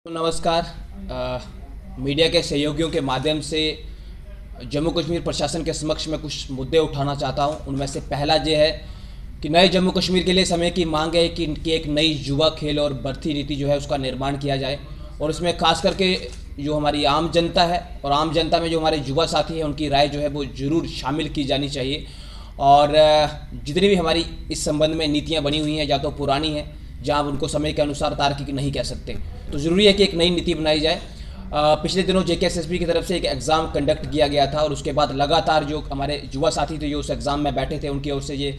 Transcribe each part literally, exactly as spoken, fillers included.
नमस्कार। अ, मीडिया के सहयोगियों के माध्यम से जम्मू कश्मीर प्रशासन के समक्ष मैं कुछ मुद्दे उठाना चाहता हूं। उनमें से पहला ये है कि नए जम्मू कश्मीर के लिए समय की मांग है कि, कि एक नई युवा खेल और भर्ती नीति जो है उसका निर्माण किया जाए, और इसमें खास करके जो हमारी आम जनता है और आम जनता में जो हमारे युवा साथी हैं उनकी राय जो है वो ज़रूर शामिल की जानी चाहिए। और जितनी भी हमारी इस संबंध में नीतियाँ बनी हुई हैं, या तो पुरानी हैं जहाँ उनको समय के अनुसार तार्किक नहीं कह सकते, तो ज़रूरी है कि एक नई नीति बनाई जाए। पिछले दिनों जेकेएसएसबी की तरफ से एक एग्ज़ाम कंडक्ट किया गया था, और उसके बाद लगातार जो हमारे युवा साथी थे जो उस एग्ज़ाम में बैठे थे उनकी ओर से ये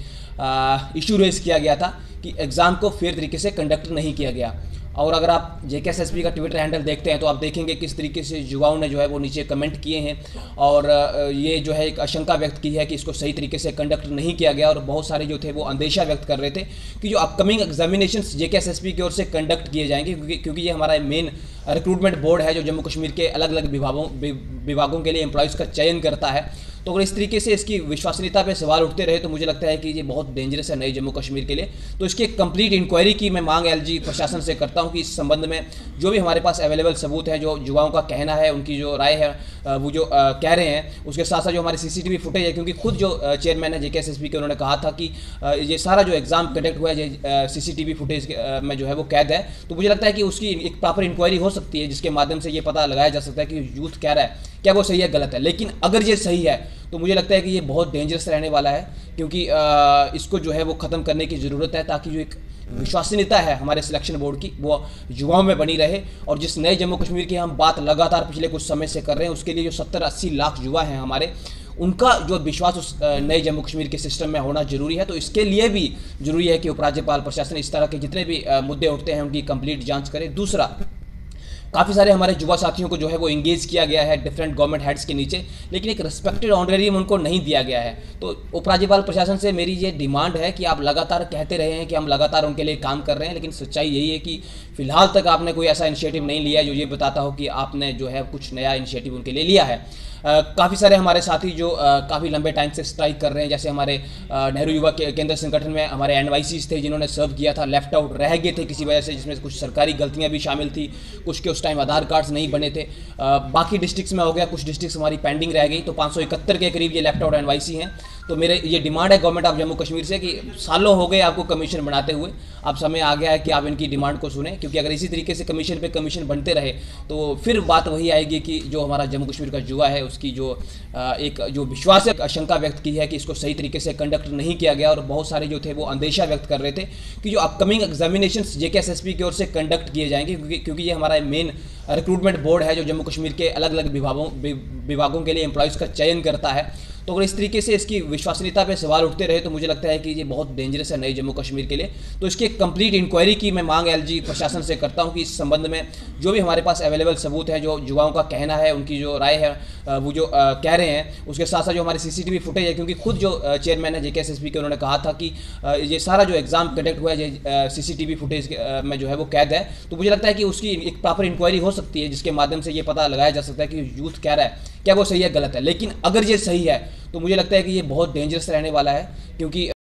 इशू रेज़ किया गया था कि एग्ज़ाम को फेयर तरीके से कंडक्ट नहीं किया गया। और अगर आप जेकेएसएसबी का ट्विटर हैंडल देखते हैं तो आप देखेंगे किस तरीके से युवाओं ने जो है वो नीचे कमेंट किए हैं, और ये जो है एक आशंका व्यक्त की है कि इसको सही तरीके से कंडक्ट नहीं किया गया। और बहुत सारे जो थे वो अंदेशा व्यक्त कर रहे थे कि जो अपकमिंग एग्जामिनेशंस जेकेएसएसबी की ओर से कंडक्ट किए जाएंगे, क्योंकि क्योंकि ये हमारा मेन रिक्रूटमेंट बोर्ड है जो जम्मू कश्मीर के अलग अलग विभागों विभागों के लिए एम्प्लॉयज़ का चयन करता है। तो अगर इस तरीके से इसकी विश्वसनीयता पे सवाल उठते रहे तो मुझे लगता है कि ये बहुत डेंजरस है नए जम्मू कश्मीर के लिए। तो इसकी एक कंप्लीट इंक्वायरी की मैं मांग एलजी प्रशासन से करता हूं कि इस संबंध में जो भी हमारे पास अवेलेबल सबूत है, जो युवाओं का कहना है, उनकी जो राय है, वो जो कह रहे हैं, उसके साथ साथ जो हमारी सीसीटीवी फुटेज है, क्योंकि खुद जो चेयरमैन है जेकेएसएसबी के उन्होंने कहा था कि ये सारा जो एग्जाम कंडक्ट हुआ है सीसीटीवी फुटेज में जो है वो कैद है। तो मुझे लगता है कि उसकी एक प्रॉपर इंक्वायरी हो सकती है जिसके माध्यम से ये पता लगाया जा सकता है कि यूथ कह रहा है क्या वो सही है गलत है। लेकिन अगर ये सही है तो मुझे लगता है कि ये बहुत डेंजरस रहने वाला है, क्योंकि इसको जो है वो ख़त्म करने की ज़रूरत है ताकि जो एक विश्वसनीयता है हमारे सिलेक्शन बोर्ड की वो युवाओं में बनी रहे। और जिस नए जम्मू कश्मीर की हम बात लगातार पिछले कुछ समय से कर रहे हैं, उसके लिए जो सत्तर अस्सी लाख युवा हैं हमारे, उनका जो विश्वास उस नए जम्मू कश्मीर के सिस्टम में होना जरूरी है। तो इसके लिए भी जरूरी है कि उपराज्यपाल प्रशासन इस तरह के जितने भी मुद्दे उठते हैं उनकी कंप्लीट जांच करे। दूसरा, काफ़ी सारे हमारे युवा साथियों को जो है वो इंगेज किया गया है डिफरेंट गवर्नमेंट हेड्स के नीचे, लेकिन एक रिस्पेक्टेड ऑनरेरियम उनको नहीं दिया गया है। तो उपराज्यपाल प्रशासन से मेरी ये डिमांड है कि आप लगातार कहते रहे हैं कि हम लगातार उनके लिए काम कर रहे हैं, लेकिन सच्चाई यही है कि फिलहाल तक आपने कोई ऐसा इनिशिएटिव नहीं लिया जो ये बताता हो कि आपने जो है कुछ नया इनिशिएटिव उनके लिए लिया है। काफ़ी सारे हमारे साथी जो काफ़ी लंबे टाइम से स्ट्राइक कर रहे हैं, जैसे हमारे नेहरू युवा के केंद्र संगठन में हमारे एनवाईसीज थे जिन्होंने सर्व किया था, लेफ्ट आउट रह गए थे किसी वजह से, जिसमें कुछ सरकारी गलतियां भी शामिल थी, कुछ के उस टाइम आधार कार्ड्स नहीं बने थे। बाकी डिस्ट्रिक्ट्स में हो गया, कुछ डिस्ट्रिक्ट्स हमारी पेंडिंग रह गई, तो पाँच सौ इकहत्तर के करीब ये लेफ्ट आउट एनवाईसी हैं। तो मेरे ये डिमांड है गवर्नमेंट ऑफ जम्मू कश्मीर से कि सालों हो गए आपको कमीशन बनाते हुए, अब समय आ गया है कि आप इनकी डिमांड को सुने, क्योंकि अगर इसी तरीके से कमीशन पे कमीशन बनते रहे तो फिर बात वही आएगी कि जो हमारा जम्मू कश्मीर का युवा है उसकी जो एक जो विश्वास आशंका व्यक्त की है कि इसको सही तरीके से कंडक्ट नहीं किया गया। और बहुत सारे जो थे वो अंदेशा व्यक्त कर रहे थे कि जो अपकमिंग एग्जामिनेशंस जेकेएसएसबी की ओर से कंडक्ट किए जाएंगे, क्योंकि क्योंकि ये हमारा मेन रिक्रूटमेंट बोर्ड है जो जम्मू कश्मीर के अलग अलग विभागों विभागों के लिए एम्प्लॉयज़ का चयन करता है। तो अगर इस तरीके से इसकी विश्वसनीयता पे सवाल उठते रहे तो मुझे लगता है कि ये बहुत डेंजरस है नए जम्मू कश्मीर के लिए। तो इसकी एक कंप्लीट इंक्वायरी की मैं मांग एलजी प्रशासन से करता हूं कि इस संबंध में जो भी हमारे पास अवेलेबल सबूत है, जो युवाओं का कहना है, उनकी जो राय है, वो जो कह रहे हैं, उसके साथ साथ जो हमारी सीसीटीवी फुटेज है, क्योंकि खुद जो चेयरमैन है जेकेएसएसबी के उन्होंने कहा था कि ये सारा जो एग्जाम कंडक्ट हुआ है सीसीटीवी फुटेज में जो है वो कैद है। तो मुझे लगता है कि उसकी एक प्रॉपर इंक्वायरी हो सकती है जिसके माध्यम से ये पता लगाया जा सकता है कि यूथ कह रहा है क्या वो सही है गलत है। लेकिन अगर ये सही है तो मुझे लगता है कि ये बहुत डेंजरस रहने वाला है, क्योंकि